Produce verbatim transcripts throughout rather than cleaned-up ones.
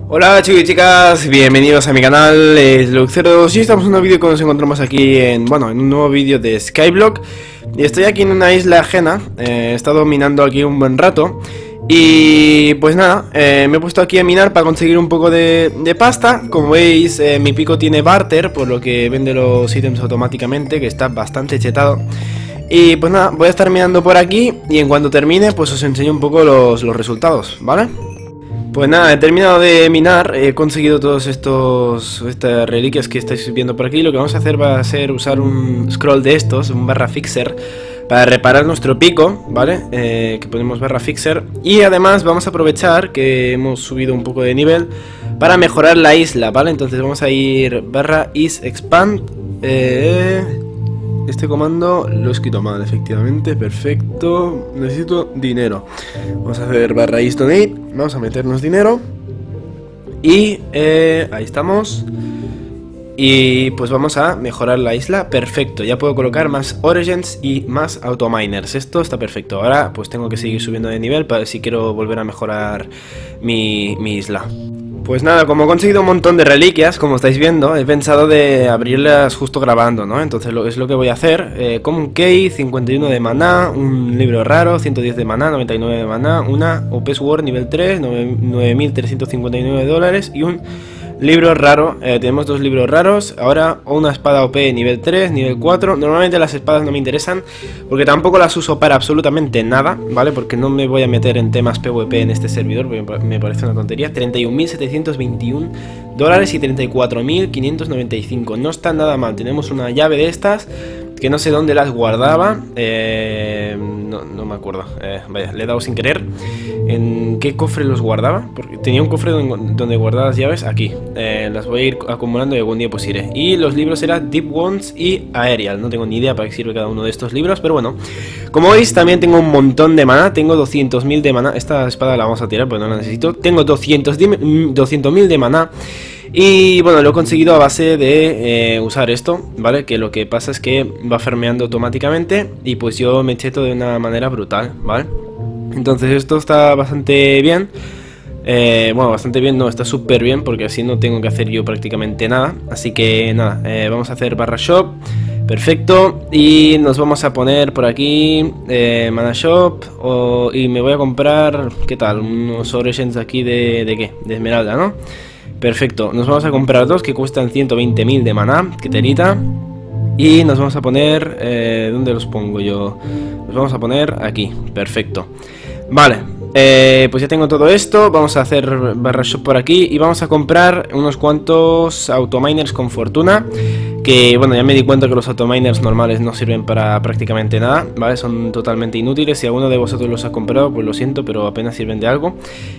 Hola chicos y chicas, bienvenidos a mi canal, es Luxeros y estamos en un vídeo que nos encontramos aquí en, bueno, en un nuevo vídeo de Skyblock. Y estoy aquí en una isla ajena, eh, he estado minando aquí un buen rato. Y pues nada, eh, me he puesto aquí a minar para conseguir un poco de, de pasta. Como veis, eh, mi pico tiene barter, por lo que vende los ítems automáticamente, que está bastante chetado. Y pues nada, voy a estar minando por aquí y en cuanto termine pues os enseño un poco los, los resultados, ¿vale? Pues nada, he terminado de minar, he conseguido todos estos estas reliquias que estáis viendo por aquí. Lo que vamos a hacer va a ser usar un scroll de estos, un barra fixer, para reparar nuestro pico, ¿vale? Eh, que ponemos barra fixer. Y además vamos a aprovechar que hemos subido un poco de nivel para mejorar la isla, ¿vale? Entonces vamos a ir barra is expand. Eh... Este comando lo he escrito mal, efectivamente, perfecto. Necesito dinero. Vamos a hacer barra is donate. Vamos a meternos dinero. Y eh, ahí estamos. Y pues vamos a mejorar la isla. Perfecto, ya puedo colocar más origins y más autominers. Esto está perfecto. Ahora pues tengo que seguir subiendo de nivel para si quiero volver a mejorar mi, mi isla. Pues nada, como he conseguido un montón de reliquias, como estáis viendo, he pensado de abrirlas justo grabando, ¿no? Entonces lo, es lo que voy a hacer. eh, Common Key, cincuenta y uno de maná, un libro raro, ciento diez de maná, noventa y nueve de maná, una O P Sword nivel tres, nueve mil trescientos cincuenta y nueve dólares y un libro raro. eh, Tenemos dos libros raros. Ahora una espada O P nivel tres, nivel cuatro. Normalmente las espadas no me interesan porque tampoco las uso para absolutamente nada, ¿vale? Porque no me voy a meter en temas PvP en este servidor, porque me parece una tontería. Treinta y un mil setecientos veintiuno dólares y treinta y cuatro mil quinientos noventa y cinco. No está nada mal. Tenemos una llave de estas que no sé dónde las guardaba. eh, no, no me acuerdo. eh, Vaya, le he dado sin querer. ¿En qué cofre los guardaba? Porque tenía un cofre donde, donde guardaba las llaves. Aquí. eh, Las voy a ir acumulando y algún día pues iré. Y los libros eran Deep Wounds y Aerial. No tengo ni idea para qué sirve cada uno de estos libros, pero bueno. Como veis también tengo un montón de maná. Tengo doscientos mil de maná. Esta espada la vamos a tirar porque no la necesito. Tengo doscientos mil de maná. Y bueno, lo he conseguido a base de eh, usar esto, ¿vale? Que lo que pasa es que va farmeando automáticamente y pues yo me cheto de una manera brutal, ¿vale? Entonces esto está bastante bien. eh, Bueno, bastante bien, no, está súper bien porque así no tengo que hacer yo prácticamente nada. Así que nada, eh, vamos a hacer barra shop. Perfecto, y nos vamos a poner por aquí eh, mana shop o, y me voy a comprar, ¿qué tal? Unos origins aquí de, de ¿qué? De esmeralda, ¿no? Perfecto, nos vamos a comprar dos que cuestan ciento veinte mil de maná, que telita. Y nos vamos a poner, eh, ¿dónde los pongo yo? Los vamos a poner aquí, perfecto. Vale, eh, pues ya tengo todo esto. Vamos a hacer barra shop por aquí y vamos a comprar unos cuantos autominers con fortuna. Que bueno, ya me di cuenta que los autominers normales no sirven para prácticamente nada, ¿vale? Son totalmente inútiles. Si alguno de vosotros los ha comprado, pues lo siento, pero apenas sirven de algo.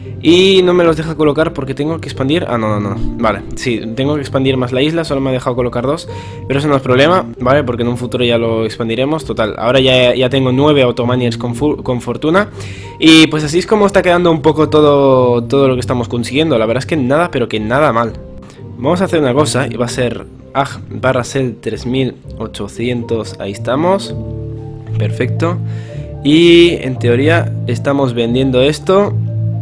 Y no me los deja colocar porque tengo que expandir. Ah, no, no, no. Vale, sí, tengo que expandir más la isla. Solo me ha dejado colocar dos. Pero eso no es problema, ¿vale? Porque en un futuro ya lo expandiremos. Total, ahora ya, ya tengo nueve autominers con, con fortuna. Y pues así es como está quedando un poco todo, todo lo que estamos consiguiendo. La verdad es que nada, pero que nada mal. Vamos a hacer una cosa y va a ser ag barra sell tres mil ochocientos. Ahí estamos. Perfecto. Y en teoría estamos vendiendo esto.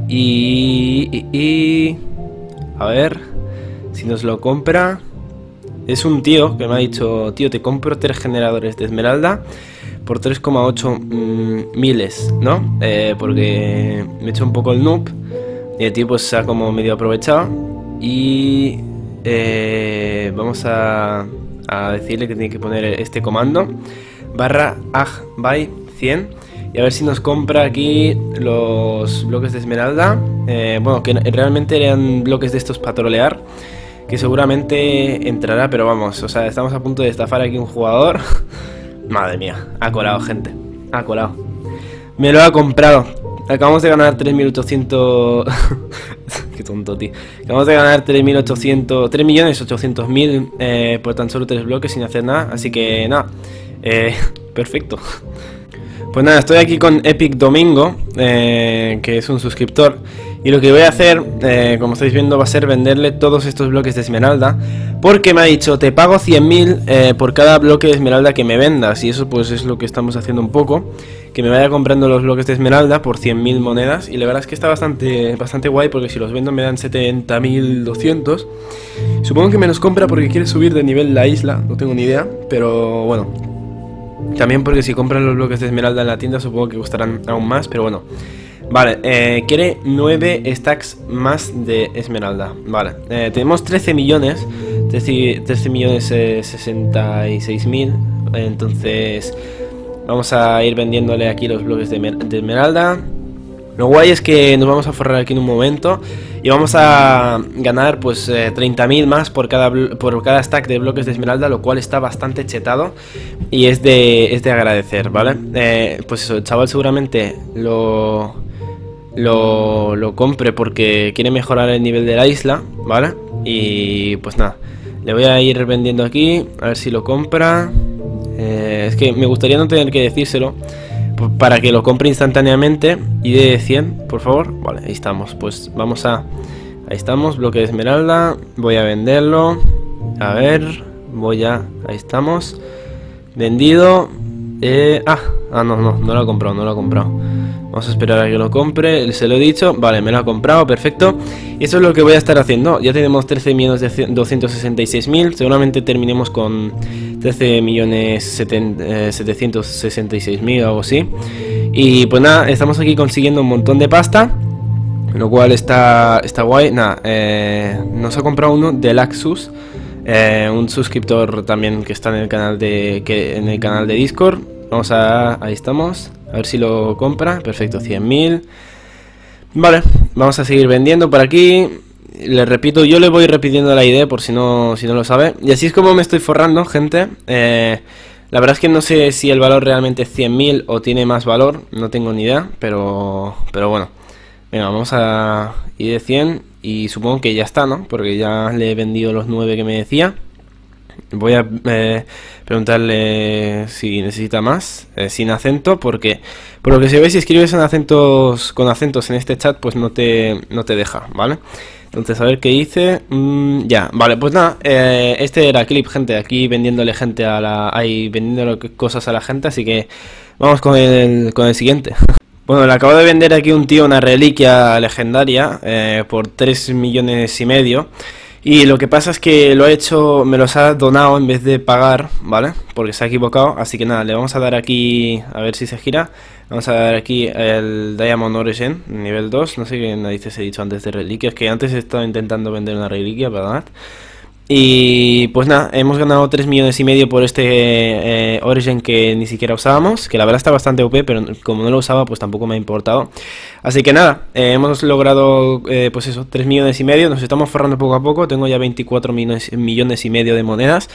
Y, y, y a ver si nos lo compra. Es un tío que me ha dicho: tío, te compro tres generadores de esmeralda por tres coma ocho mmm, miles, ¿no? Eh, porque me he hecho un poco el noob y el tío pues se ha como medio aprovechado. Y eh, vamos a, a decirle que tiene que poner este comando barra ag by cien. Y a ver si nos compra aquí los bloques de esmeralda. eh, Bueno, que realmente eran bloques de estos para trolear, que seguramente entrará, pero vamos, o sea, estamos a punto de estafar aquí un jugador. Madre mía, ha colado, gente. Ha colado. Me lo ha comprado. Acabamos de ganar tres mil ochocientos... Qué tonto, tío. Acabamos de ganar tres mil ochocientos... tres millones ochocientos mil eh, por tan solo tres bloques sin hacer nada. Así que nada, eh, perfecto. Pues nada, estoy aquí con Epic Domingo, eh, que es un suscriptor. Y lo que voy a hacer, eh, como estáis viendo, va a ser venderle todos estos bloques de esmeralda. Porque me ha dicho: te pago cien mil eh, por cada bloque de esmeralda que me vendas. Y eso pues es lo que estamos haciendo un poco. que me vaya comprando los bloques de esmeralda por cien mil monedas. Y la verdad es que está bastante, bastante guay, porque si los vendo me dan setenta mil doscientos. Supongo que me los compra porque quiere subir de nivel la isla, no tengo ni idea, pero bueno. También porque si compran los bloques de esmeralda en la tienda supongo que costarán aún más, pero bueno. Vale, eh, quiere nueve stacks más de esmeralda. Vale, eh, tenemos trece millones, trece millones sesenta y seis mil. Entonces vamos a ir vendiéndole aquí los bloques de, de esmeralda. Lo guay es que nos vamos a forrar aquí en un momento y vamos a ganar pues eh, treinta mil más por cada, por cada stack de bloques de esmeralda, lo cual está bastante chetado y es de, es de agradecer, ¿vale? Eh, pues eso, el chaval seguramente lo, lo, lo compre porque quiere mejorar el nivel de la isla, ¿vale? Y pues nada, le voy a ir vendiendo aquí, a ver si lo compra. Eh, es que me gustaría no tener que decírselo para que lo compre instantáneamente. Y de cien, por favor. Vale, ahí estamos. Pues vamos a... Ahí estamos, bloque de esmeralda. Voy a venderlo. A ver, voy a... Ahí estamos. Vendido. Eh... Ah, ah, no, no, no lo ha comprado, no lo ha comprado. Vamos a esperar a que lo compre. Se lo he dicho. Vale, me lo ha comprado, perfecto. Y eso es lo que voy a estar haciendo. Ya tenemos trece millones doscientos sesenta y seis mil. Seguramente terminemos con trece millones setecientos sesenta y seis mil o algo así. Y pues nada, estamos aquí consiguiendo un montón de pasta, lo cual está, está guay. Nada, eh, nos ha comprado uno de Laxus, eh, un suscriptor también que está en el canal de, que, en el canal de Discord. Vamos a... Ahí estamos. A ver si lo compra. Perfecto, cien mil. Vale, vamos a seguir vendiendo por aquí. Le repito, yo le voy repitiendo la idea por si no, si no lo sabe. Y así es como me estoy forrando, gente. Eh, la verdad es que no sé si el valor realmente es cien mil o tiene más valor. No tengo ni idea, pero, pero bueno. Venga, vamos a ir de cien. Y supongo que ya está, ¿no? Porque ya le he vendido los nueve que me decía. Voy a eh, preguntarle si necesita más, eh, sin acento, porque por lo que se ve, si escribes en acentos, con acentos en este chat, pues no te, no te deja, ¿vale? Entonces, a ver qué dice. Mm, ya, vale, pues nada, eh, este era clip, gente, aquí vendiéndole gente a la... Ahí, vendiéndole cosas a la gente, así que vamos con el, con el siguiente. Bueno, le acabo de vender aquí un tío una reliquia legendaria eh, por tres millones y medio. Y lo que pasa es que lo ha hecho, me los ha donado en vez de pagar, ¿vale? Porque se ha equivocado, así que nada, le vamos a dar aquí, a ver si se gira. Vamos a dar aquí el Diamond Origin, nivel dos, no sé qué narices he dicho antes de reliquias, que antes he estado intentando vender una reliquia, ¿verdad? Y pues nada, hemos ganado tres millones y medio por este eh, Origin que ni siquiera usábamos, que la verdad está bastante O P, pero como no lo usaba pues tampoco me ha importado. Así que nada, eh, hemos logrado eh, pues eso, tres millones y medio, nos estamos forrando poco a poco, tengo ya veinticuatro millones, millones y medio de monedas.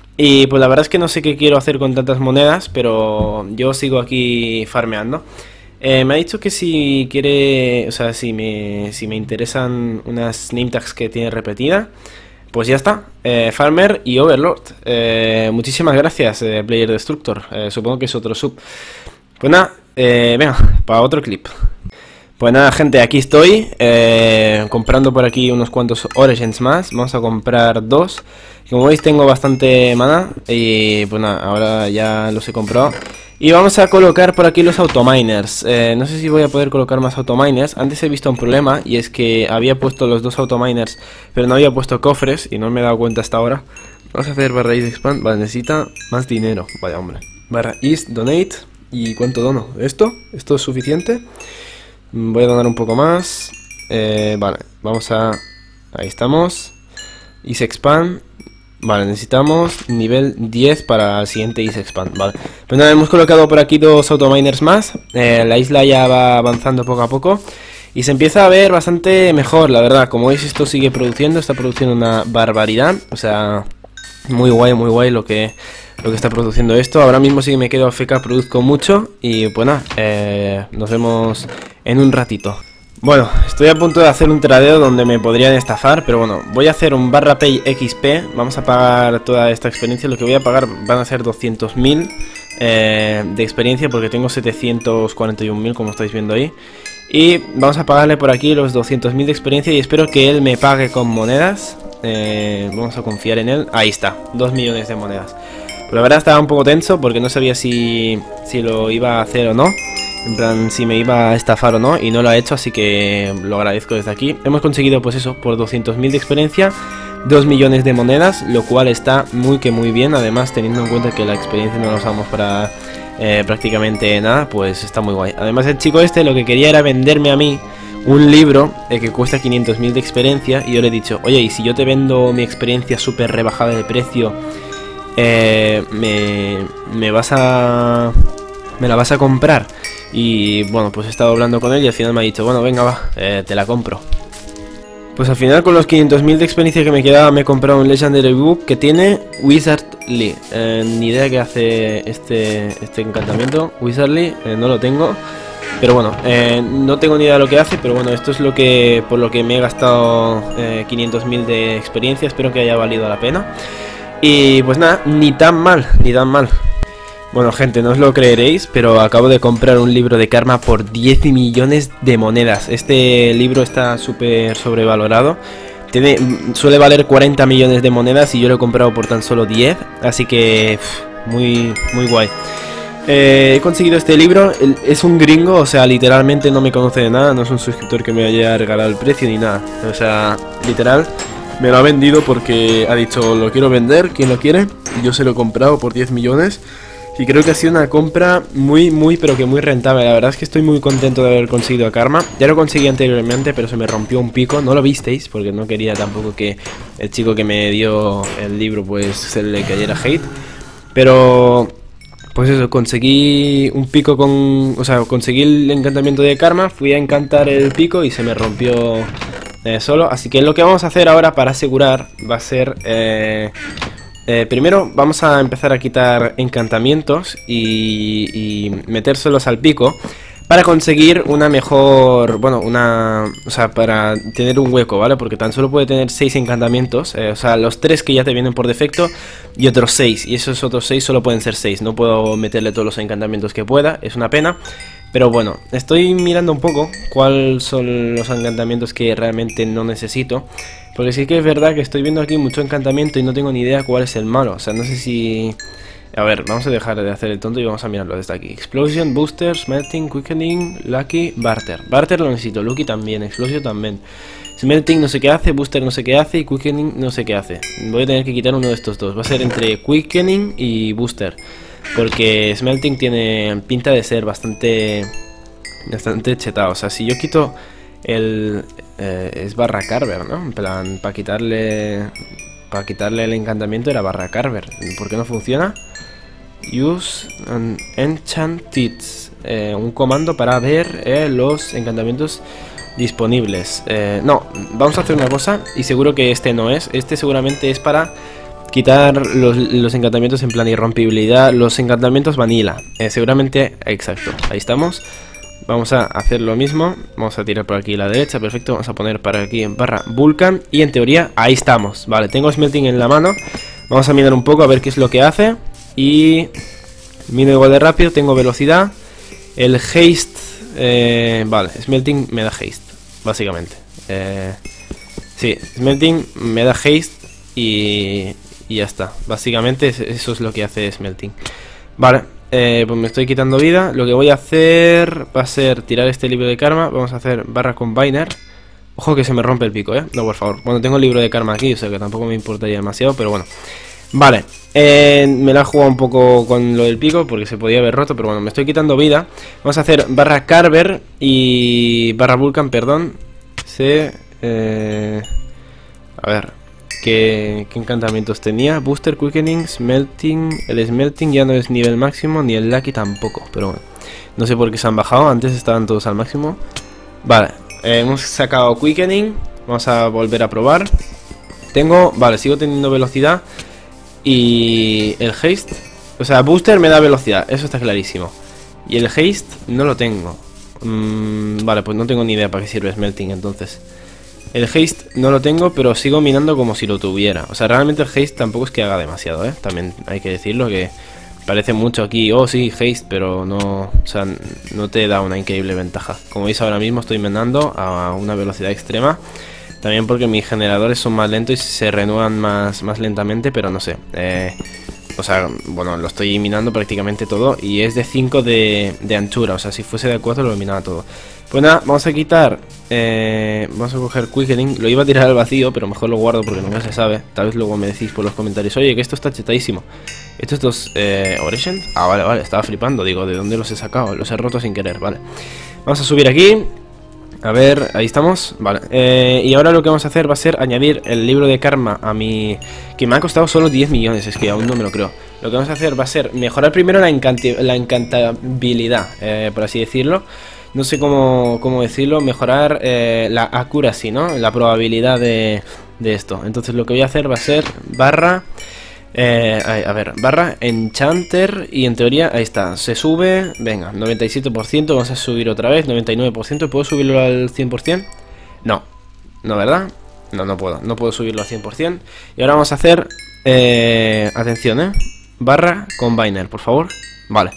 Y pues la verdad es que no sé qué quiero hacer con tantas monedas, pero yo sigo aquí farmeando. Eh, me ha dicho que si quiere, o sea, si me, si me interesan unas name tags que tiene repetida. Pues ya está, eh, Farmer y Overlord. eh, Muchísimas gracias, eh, Player Destructor. eh, Supongo que es otro sub. Pues nada, eh, venga, para otro clip. Pues nada, gente, aquí estoy eh, comprando por aquí unos cuantos Origins más. Vamos a comprar dos. Como veis tengo bastante mana. Y pues nada, ahora ya los he comprado. Y vamos a colocar por aquí los autominers. eh, No sé si voy a poder colocar más autominers. Antes he visto un problema, y es que había puesto los dos autominers, pero no había puesto cofres, y no me he dado cuenta hasta ahora. Vamos a hacer barra is expand. Vale, necesita más dinero. Vaya hombre. Barra is donate. ¿Y cuánto dono? ¿Esto? ¿Esto es suficiente? Voy a donar un poco más. eh, Vale, vamos a... Ahí estamos. Is expand. Vale, necesitamos nivel diez para el siguiente Is Expand, vale. Pues nada, hemos colocado por aquí dos autominers más. eh, La isla ya va avanzando poco a poco y se empieza a ver bastante mejor, la verdad. Como veis, esto sigue produciendo, está produciendo una barbaridad. O sea, muy guay, muy guay lo que, lo que está produciendo esto. Ahora mismo sí que me quedo A F K, produzco mucho. Y pues nada, eh, nos vemos en un ratito. Bueno, estoy a punto de hacer un tradeo donde me podrían estafar, pero bueno, voy a hacer un barra pay X P. Vamos a pagar toda esta experiencia. Lo que voy a pagar van a ser doscientos mil eh, de experiencia, porque tengo setecientos cuarenta y un mil, como estáis viendo ahí. Y vamos a pagarle por aquí los doscientos mil de experiencia y espero que él me pague con monedas. eh, Vamos a confiar en él. Ahí está, dos millones de monedas. Pero la verdad estaba un poco tenso porque no sabía si, si lo iba a hacer o no. En plan, si me iba a estafar o no, y no lo ha hecho, así que lo agradezco desde aquí. Hemos conseguido, pues eso, por doscientos mil de experiencia, dos millones de monedas, lo cual está muy que muy bien. Además, teniendo en cuenta que la experiencia no la usamos para eh, prácticamente nada, pues está muy guay. Además, el chico este lo que quería era venderme a mí un libro eh, que cuesta quinientos mil de experiencia, y yo le he dicho, oye, ¿y si yo te vendo mi experiencia súper rebajada de precio, eh, me, me vas a... me la vas a comprar? Y bueno, pues he estado hablando con él y al final me ha dicho, bueno, venga, va, eh, te la compro. Pues al final con los quinientos mil de experiencia que me quedaba me he comprado un Legendary Book que tiene Wizardly. Eh, ni idea qué hace este, este encantamiento. Wizardly, eh, no lo tengo. Pero bueno, eh, no tengo ni idea de lo que hace, pero bueno, esto es lo que por lo que me he gastado eh, quinientos mil de experiencia. Espero que haya valido la pena. Y pues nada, ni tan mal, ni tan mal. Bueno, gente, no os lo creeréis, pero acabo de comprar un libro de karma por diez millones de monedas. Este libro está súper sobrevalorado. Tiene, suele valer cuarenta millones de monedas y yo lo he comprado por tan solo diez. Así que, pff, muy, muy guay. Eh, he conseguido este libro, es un gringo, o sea, literalmente no me conoce de nada. No es un suscriptor que me haya regalado el precio ni nada. O sea, literal, me lo ha vendido porque ha dicho, lo quiero vender, ¿quién lo quiere? Yo se lo he comprado por diez millones. Y creo que ha sido una compra muy, muy, pero que muy rentable. La verdad es que estoy muy contento de haber conseguido a Karma. Ya lo conseguí anteriormente, pero se me rompió un pico. No lo visteis, porque no quería tampoco que el chico que me dio el libro, pues, se le cayera hate. Pero, pues eso, conseguí un pico con... O sea, conseguí el encantamiento de Karma. Fui a encantar el pico y se me rompió eh, solo. Así que lo que vamos a hacer ahora para asegurar va a ser... Eh, Eh, primero vamos a empezar a quitar encantamientos y, y metérselos al pico para conseguir una mejor, bueno, una, o sea, para tener un hueco, ¿vale? Porque tan solo puede tener seis encantamientos, eh, o sea, los tres que ya te vienen por defecto y otros seis, y esos otros seis solo pueden ser seis, no puedo meterle todos los encantamientos que pueda, es una pena. Pero bueno, estoy mirando un poco cuáles son los encantamientos que realmente no necesito. Porque sí que es verdad que estoy viendo aquí mucho encantamiento y no tengo ni idea cuál es el malo. O sea, no sé si... A ver, vamos a dejar de hacer el tonto y vamos a mirarlo desde aquí. Explosion, Booster, Smelting, Quickening, Lucky, Barter. Barter lo necesito, Lucky también, Explosion también. Smelting no sé qué hace, Booster no sé qué hace y Quickening no sé qué hace. Voy a tener que quitar uno de estos dos. Va a ser entre Quickening y Booster. Porque Smelting tiene pinta de ser bastante bastante chetado. O sea, si yo quito el... Eh, es barra Carver, ¿no? En plan, para quitarle... Para quitarle el encantamiento era barra Carver. ¿Por qué no funciona? Use an Enchanted. Eh, un comando para ver eh, los encantamientos disponibles. Eh, no, vamos a hacer una cosa. Y seguro que este no es. Este seguramente es para... quitar los, los encantamientos en plan irrompibilidad, los encantamientos vanilla. Eh, seguramente, exacto, ahí estamos. Vamos a hacer lo mismo. Vamos a tirar por aquí a la derecha, perfecto. Vamos a poner para aquí en barra Vulcan. Y en teoría, ahí estamos. Vale, tengo Smelting en la mano. Vamos a mirar un poco a ver qué es lo que hace. Y miro igual de rápido, tengo velocidad. El haste, eh, vale, Smelting me da haste, básicamente. eh, Sí, Smelting me da haste y... Y ya está, básicamente eso es lo que hace Smelting. Vale, eh, pues me estoy quitando vida. Lo que voy a hacer va a ser tirar este libro de karma. Vamos a hacer barra combiner. Ojo que se me rompe el pico, eh. No, por favor. Bueno, tengo el libro de karma aquí, o sea que tampoco me importaría demasiado, pero bueno. Vale, eh, me la he jugado un poco con lo del pico porque se podía haber roto, pero bueno, me estoy quitando vida. Vamos a hacer barra Carver y barra Vulcan, perdón. Se... Eh, a ver... ¿Qué, ¿Qué encantamientos tenía? Booster, Quickening, Smelting. El Smelting ya no es nivel máximo, ni el Lucky tampoco. Pero bueno, no sé por qué se han bajado. Antes estaban todos al máximo. Vale, eh, hemos sacado Quickening. Vamos a volver a probar. Tengo, vale, sigo teniendo velocidad. Y el Haste, o sea, Booster me da velocidad, eso está clarísimo. Y el Haste no lo tengo. mm, Vale, pues no tengo ni idea para qué sirve Smelting entonces. El haste no lo tengo, pero sigo minando como si lo tuviera. O sea, realmente el haste tampoco es que haga demasiado, ¿eh? También hay que decirlo, que parece mucho aquí. Oh, sí, haste, pero no... O sea, no te da una increíble ventaja. Como veis ahora mismo estoy minando a una velocidad extrema. También porque mis generadores son más lentos y se renuevan más, más lentamente, pero no sé. Eh, O sea, bueno, lo estoy minando prácticamente todo. Y es de cinco de, de anchura. O sea, si fuese de cuatro lo minaba todo. Pues nada, vamos a quitar eh, vamos a coger Quickening. Lo iba a tirar al vacío, pero mejor lo guardo porque nunca se sabe. Tal vez luego me decís por los comentarios: oye, que esto está chetadísimo. Estos dos eh, Origins. Ah, vale, vale, estaba flipando. Digo, ¿de dónde los he sacado? Los he roto sin querer, vale. Vamos a subir aquí. A ver, ahí estamos, vale. eh, Y ahora lo que vamos a hacer va a ser añadir el libro de karma a mi... Que me ha costado solo diez millones, es que aún no me lo creo. Lo que vamos a hacer va a ser mejorar primero la, la encantabilidad, eh, por así decirlo. No sé cómo, cómo decirlo, mejorar eh, la accuracy, ¿no? La probabilidad de, de esto. Entonces lo que voy a hacer va a ser barra... Eh, a ver, barra Enchanter. Y en teoría, ahí está, se sube. Venga, noventa y siete por ciento. Vamos a subir otra vez, noventa y nueve por ciento. ¿Puedo subirlo al cien por cien? No, no, ¿verdad? No, no puedo, no puedo subirlo al cien por cien. Y ahora vamos a hacer eh, atención, eh barra Combiner, por favor. Vale.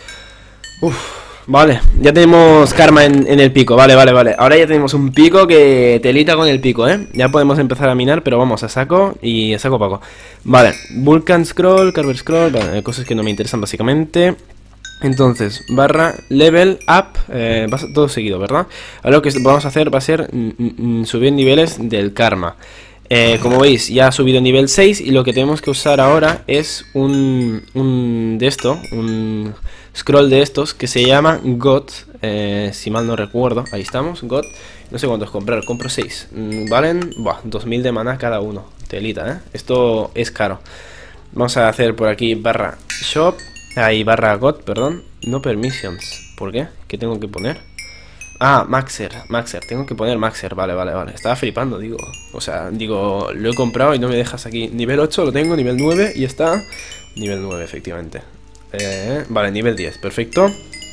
Uff. Vale, ya tenemos karma en, en el pico, vale, vale, vale. Ahora ya tenemos un pico que telita con el pico, ¿eh? Ya podemos empezar a minar, pero vamos a saco y a saco paco. Vale, Vulcan Scroll, Carver Scroll, vale, cosas que no me interesan básicamente. Entonces, barra level up, eh, va todo seguido, ¿verdad? Ahora lo que vamos a hacer va a ser mm, mm, subir niveles del karma. Eh, como veis, ya ha subido nivel seis y lo que tenemos que usar ahora es un, un de esto, un scroll de estos que se llama God, eh, si mal no recuerdo, ahí estamos, God, no sé cuántos comprar, compro seis, mm, valen, buah, dos mil de maná cada uno, telita, ¿eh? Esto es caro. Vamos a hacer por aquí barra shop, ahí barra God, perdón, no permissions, ¿por qué? ¿Qué tengo que poner? Ah, Maxer, Maxer, tengo que poner Maxer, vale, vale, vale. Estaba flipando, digo. O sea, digo, lo he comprado y no me dejas aquí. Nivel ocho lo tengo, nivel nueve y está. Nivel nueve, efectivamente. eh, Vale, nivel diez, perfecto.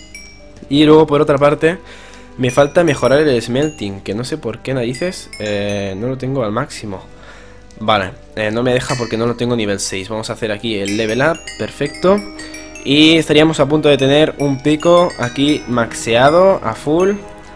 Y luego por otra parte me falta mejorar el smelting, que no sé por qué narices eh, no lo tengo al máximo. Vale, eh, no me deja porque no lo tengo nivel seis. Vamos a hacer aquí el level up, perfecto. Y estaríamos a punto de tener un pico aquí maxeado a full.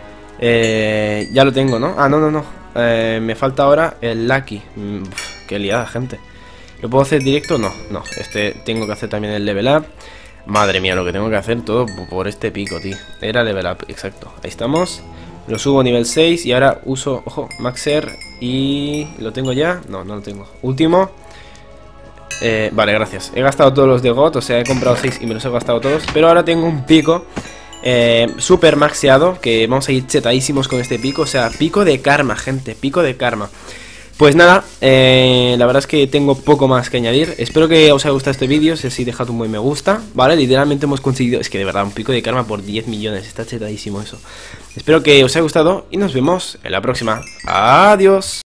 Eh, ya lo tengo, ¿no? Ah, no, no, no. Eh, me falta ahora el Lucky. Mm, uf, qué liada, gente. ¿Lo puedo hacer directo? No, no. Este tengo que hacer también el level up. Madre mía, lo que tengo que hacer todo por este pico, tío. Era level up, exacto. Ahí estamos. Lo subo a nivel seis y ahora uso, ojo, Maxer. Y... ¿lo tengo ya? No, no lo tengo. Último. Eh, vale, gracias. He gastado todos los de G O T, o sea, he comprado seis y me los he gastado todos. Pero ahora tengo un pico Eh, super maxeado, que vamos a ir chetadísimos con este pico. O sea, pico de karma, gente, pico de karma. Pues nada, eh, la verdad es que tengo poco más que añadir. Espero que os haya gustado este vídeo. Si así, dejad un buen me gusta. Vale, literalmente hemos conseguido, es que de verdad, un pico de karma por diez millones. Está chetadísimo eso. Espero que os haya gustado y nos vemos en la próxima. Adiós.